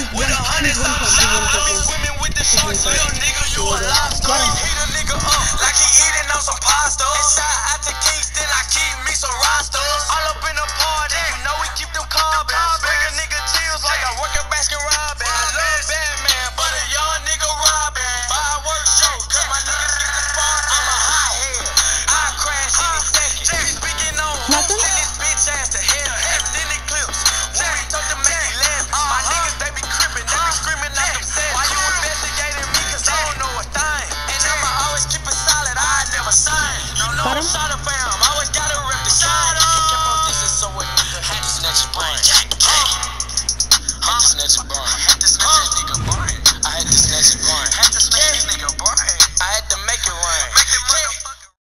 With a hundred stops, I be swimming with the sharks. Little nigga, you a lobster. Heat a nigga up like he eating on some pasta. Inside out to Kingston, I keep me some rosters. All up in the party, you know we keep them carbons. Bring a nigga chills like I work at Baskin Robbins. I love Batman, but a young nigga robbing. Fireworks show, cause my niggas get the spark. I'm a hot head, I crash any second. Speaking on hoes, send this bitch ass to hell. Extended clips, when we talk to make me laugh. My niggas, they be crippin', they be screaming like I'm sad. Why you investigating me? Cause I don't know a thing. And I'ma always keep it solid, I never sign. No, no, SHAREfactory.